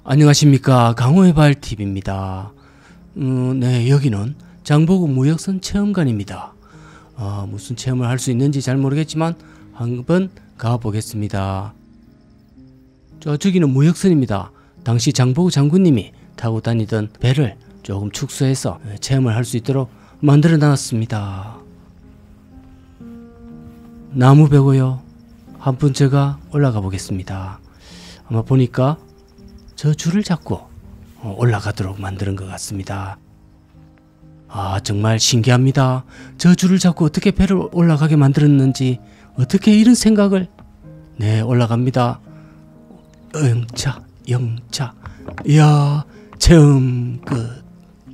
안녕하십니까, 강호해발TV입니다. 네, 여기는 장보고 무역선 체험관입니다. 무슨 체험을 할 수 있는지 잘 모르겠지만 한번 가보겠습니다. 저기는 무역선입니다. 당시 장보고 장군님이 타고 다니던 배를 조금 축소해서 체험을 할 수 있도록 만들어 놨습니다. 나무배고요. 한번 제가 올라가 보겠습니다. 아마 보니까 저 줄을 잡고 올라가도록 만드는 것 같습니다. 정말 신기합니다. 저 줄을 잡고 어떻게 배를 올라가게 만들었는지, 어떻게 이런 생각을. 네, 올라갑니다. 영차. 이야, 체험 끝.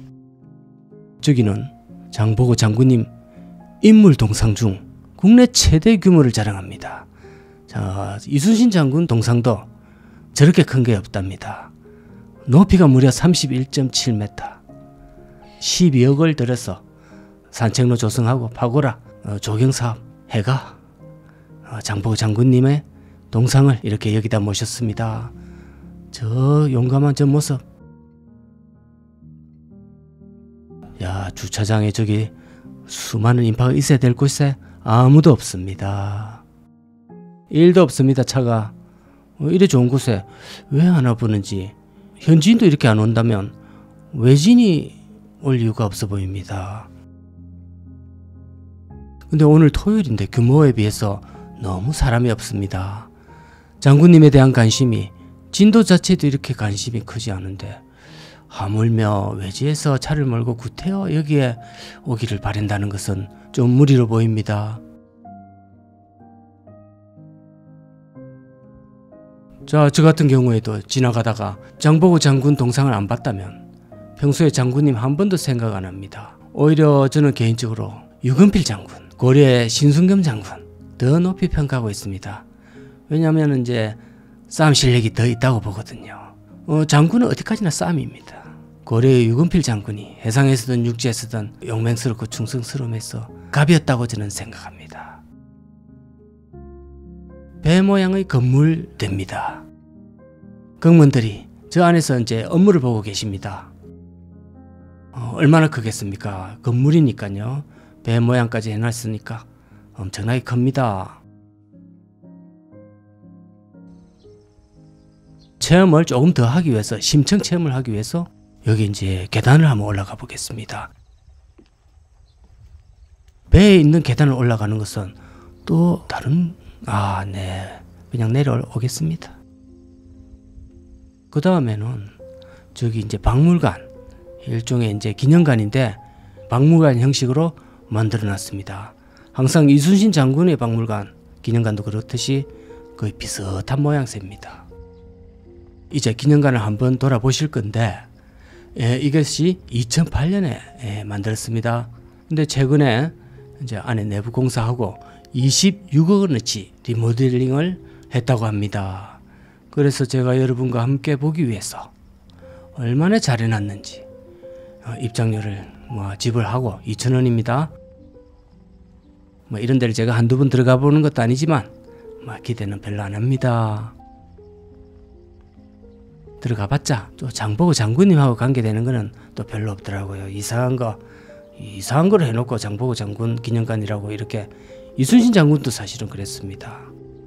저기는 장보고 장군님 인물 동상 중 국내 최대 규모를 자랑합니다. 자, 이순신 장군 동상도 저렇게 큰 게 없답니다. 높이가 무려 31.7m. 12억을 들여서 산책로 조성하고 파고라 조경사업 해가 장보고 장군님의 동상을 이렇게 여기다 모셨습니다. 저 용감한 저 모습. 야, 주차장에 저기 수많은 인파가 있어야 될 곳에 아무도 없습니다. 1도 없습니다. 차가. 이래 좋은 곳에 왜 안 와보는지. 현지인도 이렇게 안 온다면 외진이 올 이유가 없어 보입니다. 근데 오늘 토요일인데 규모에 비해서 너무 사람이 없습니다. 장군님에 대한 관심이, 진도 자체도 이렇게 관심이 크지 않은데 하물며 외지에서 차를 몰고 구태여 여기에 오기를 바란다는 것은 좀 무리로 보입니다. 자, 저 같은 경우에도 지나가다가 장보고 장군 동상을 안 봤다면 평소에 장군님 한 번도 생각 안 합니다. 오히려 저는 개인적으로 유건필 장군, 고려의 신순겸 장군 더 높이 평가하고 있습니다. 왜냐하면 이제 싸움 실력이 더 있다고 보거든요. 장군은 어디까지나 싸움입니다. 고려의 유건필 장군이 해상에서든 육지에서든 용맹스럽고 충성스러움에서 갑이었다고 저는 생각합니다. 배 모양의 건물입니다. 공무원들이 저 안에서 이제 업무를 보고 계십니다. 얼마나 크겠습니까? 건물이니까요. 배 모양까지 해놨으니까 엄청나게 큽니다. 체험을 조금 더 하기 위해서, 심층 체험을 하기 위해서 여기 이제 계단을 한번 올라가 보겠습니다. 배에 있는 계단을 올라가는 것은 또 다른, 네, 그냥 내려오겠습니다. 그 다음에는 저기 이제 박물관, 일종의 이제 기념관인데 박물관 형식으로 만들어 놨습니다. 항상 이순신 장군의 박물관, 기념관도 그렇듯이 거의 비슷한 모양새입니다. 이제 기념관을 한번 돌아보실 건데, 이것이 2008년에 만들었습니다. 근데 최근에 이제 안에 내부 공사하고 26억 원어치 리모델링을 했다고 합니다. 그래서 제가 여러분과 함께 보기 위해서 얼마나 잘 해놨는지 입장료를 지불하고 2,000원입니다. 이런 데를 제가 한두 번 들어가 보는 것도 아니지만 기대는 별로 안 합니다. 들어가 봤자 또 장보고 장군님하고 관계되는 거는 또 별로 없더라고요. 이상한 걸 해놓고 장보고 장군 기념관이라고 이렇게. 이순신 장군도 사실은 그랬습니다.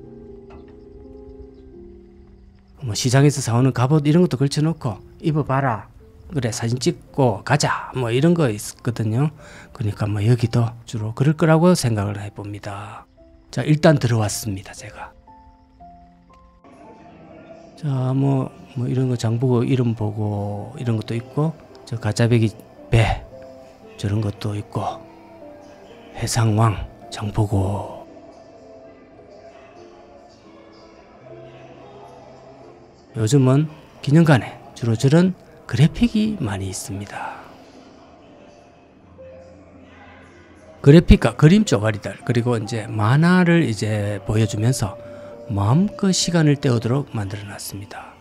시장에서 사오는 갑옷 이런 것도 걸쳐놓고 입어봐라, 그래 사진 찍고 가자, 이런 거 있었거든요. 그러니까 여기도 주로 그럴 거라고 생각을 해봅니다. 자, 일단 들어왔습니다. 제가 자, 이런 거 장보고 이름 보고 이런 것도 있고, 저 가짜배기 배 저런 것도 있고, 해상왕 장보고. 요즘은 기념관에 주로 저런 그래픽이 많이 있습니다. 그래픽과 그림 쪼가리들, 그리고 이제 만화를 이제 보여주면서 마음껏 시간을 때우도록 만들어 놨습니다.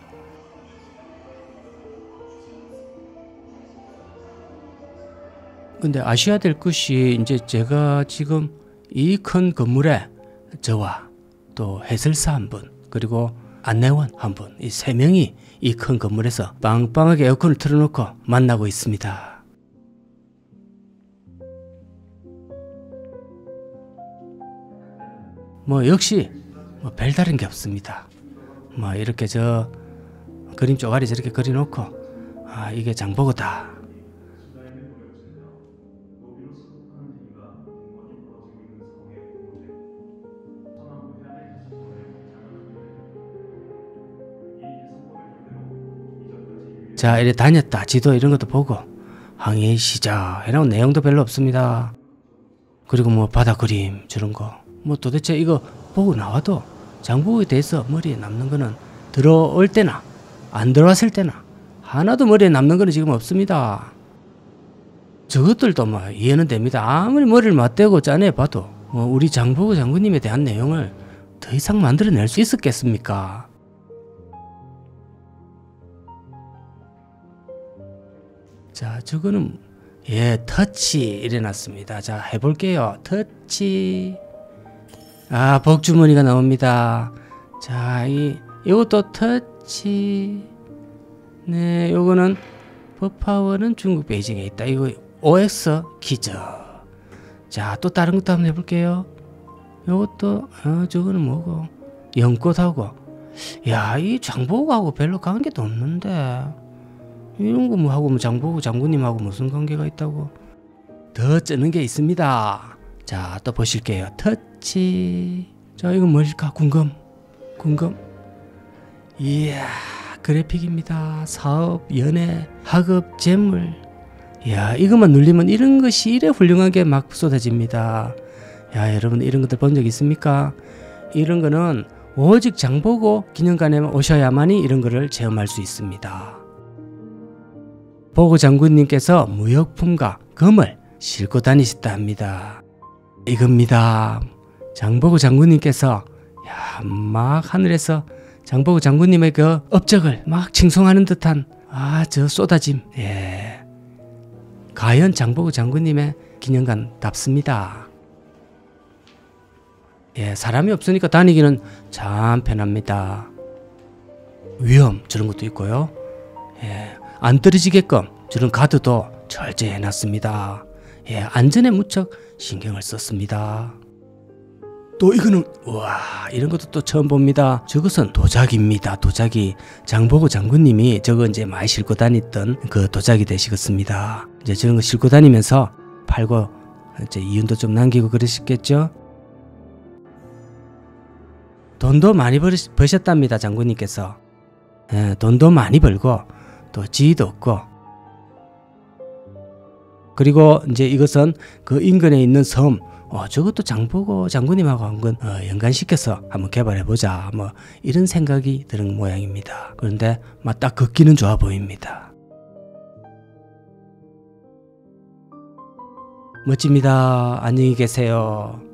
근데 아셔야 될 것이, 이제 제가 지금 이 큰 건물에 저와 또 해설사 한 분, 그리고 안내원 한 분, 이 세 명이 이 큰 건물에서 빵빵하게 에어컨을 틀어놓고 만나고 있습니다. 뭐 역시 뭐 별다른 게 없습니다. 뭐 이렇게 저 그림 쪼가리 저렇게 그려놓고 아 이게 장보고다. 자 이래 다녔다 지도 이런 것도 보고 항해의 시작 해놓은 내용도 별로 없습니다. 그리고 뭐 바다 그림 저런 거 뭐 도대체 이거 보고 나와도 장보고에 대해서 머리에 남는 거는 들어올 때나 안 들어왔을 때나 하나도 머리에 남는 거는 지금 없습니다. 저것들도 뭐 이해는 됩니다. 아무리 머리를 맞대고 짜내 봐도 뭐 우리 장보고 장군님에 대한 내용을 더 이상 만들어낼 수 있었겠습니까? 자 저거는 예 터치 일어났습니다. 자 해볼게요. 터치. 아 복주머니가 나옵니다. 자 이것도 터치. 네 요거는 버파워는 중국 베이징에 있다. 이거 OX 기저. 자 또 다른 것도 한번 해볼게요. 요것도 저거는 뭐고 연꽃하고 야 이 장보고하고 별로 관계도 없는데 이런 거 뭐 하고 뭐 장보고 장군님하고 무슨 관계가 있다고. 더 쩌는 게 있습니다. 자 또 보실게요. 터치. 자 이건 뭘까? 궁금. 이야 그래픽입니다. 사업, 연애, 학업, 재물. 이야 이것만 눌리면 이런 것이 이래 훌륭하게 막 쏟아집니다. 야 여러분 이런 것들 본 적 있습니까? 이런 거는 오직 장보고 기념관에 오셔야만이 이런 거를 체험할 수 있습니다. 보고 장군님께서 무역품과 금을 싣고 다니셨다 합니다. 이겁니다. 장보고 장군님께서 막 하늘에서 장보고 장군님의 그 업적을 막 칭송하는 듯한 저 쏟아짐. 예. 과연 장보고 장군님의 기념관답습니다. 예, 사람이 없으니까 다니기는 참 편합니다. 위험 저런 것도 있고요. 예, 안 떨어지게끔 저런 가드도 철저히 해놨습니다. 예, 안전에 무척 신경을 썼습니다. 또 이거는 와 이런 것도 또 처음 봅니다. 저것은 도자기입니다. 도자기. 장보고 장군님이 저거 이제 많이 싣고 다녔던 그 도자기 되시겠습니다. 이제 저런 거 싣고 다니면서 팔고 이제 이윤도 좀 남기고 그러셨겠죠. 돈도 많이 버셨답니다. 장군님께서. 예, 돈도 많이 벌고 또 지위도 없고 그리고 이제 이것은 그 인근에 있는 섬 저것도 장보고 장군님하고 한번 연관시켜서 한번 개발해보자 뭐 이런 생각이 드는 모양입니다. 그런데 막 딱 걷기는 좋아 보입니다. 멋집니다. 안녕히 계세요.